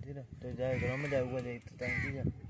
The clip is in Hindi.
तो जाए घर में जाऊँगा देखते टाइम की जा